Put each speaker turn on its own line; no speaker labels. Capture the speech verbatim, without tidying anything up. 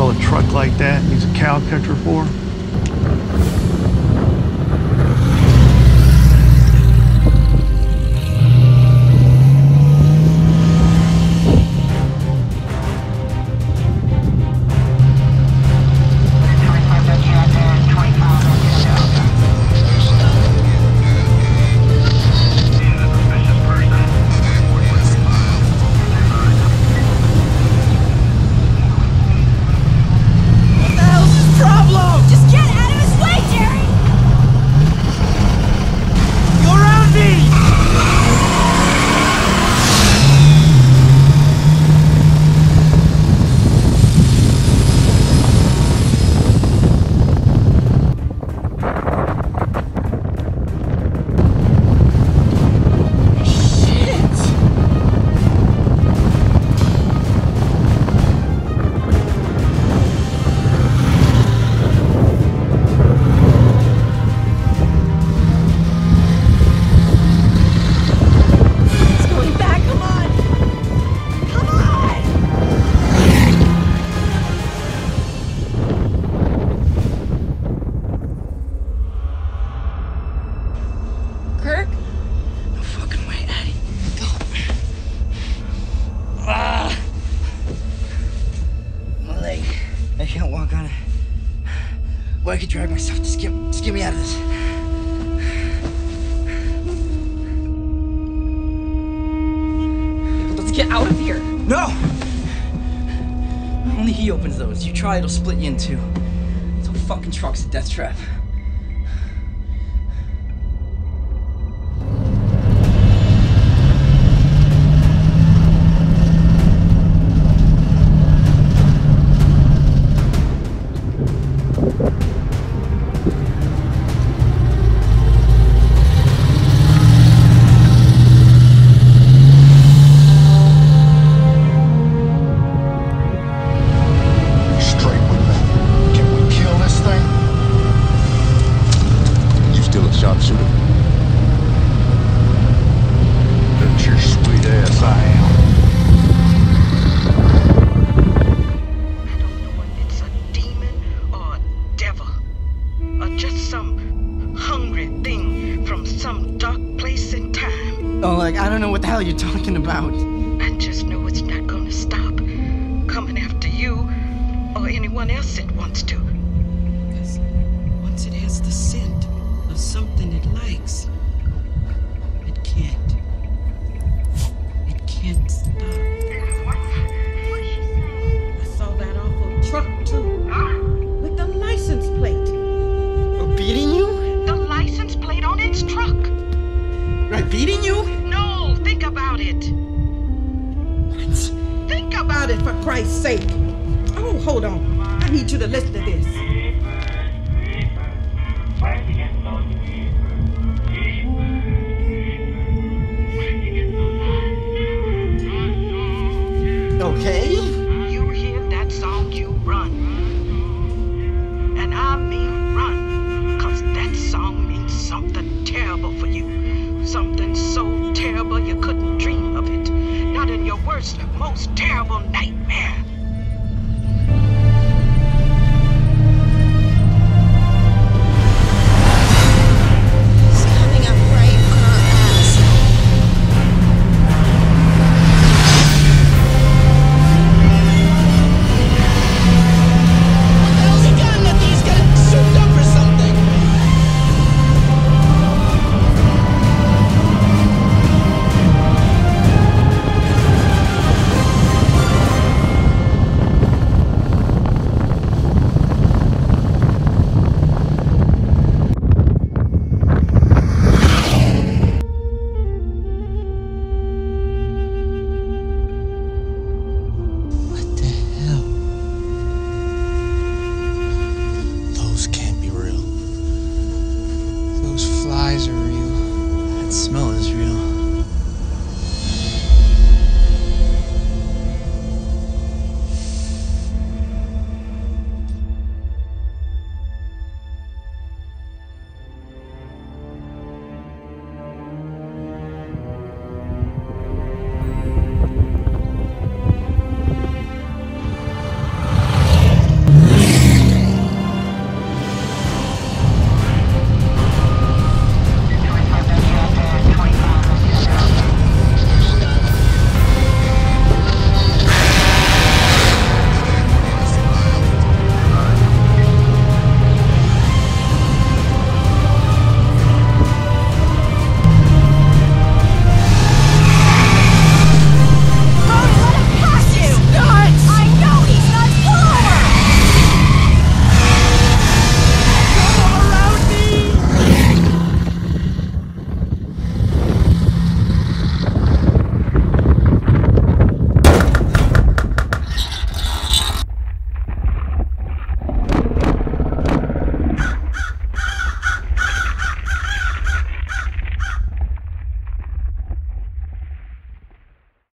a truck like that needs a cow catcher for?
I can't walk on it. But I could drag myself. Just get, just get me out of this.
Let's get out of here.
No! Only he opens those. You try, it'll split you in two. This whole fucking truck's a death trap.
Sharpshooter. That's your sweet ass I am.
I don't know if it's a demon or a devil, or just some hungry thing from some dark place in time.
Oh, like, I don't know what the hell you're talking about.
I just know it's not gonna stop coming after you or anyone else it wants to. Because once it has the scent of something it likes, it can't. It can't stop. What? What is she saying? I saw that awful truck too, with the license plate.
Oh, beating you?
The license plate on its truck.
Right, beating you?
No, think about it.
What?
Think about it, for Christ's sake. Oh, hold on. I need you to listen to this.
Okay.
You hear that song, you run. And I mean run, because that song means something terrible for you. Something so terrible you couldn't dream of it. Not in your worst, most terrible nightmare.
Flies are real.
That smell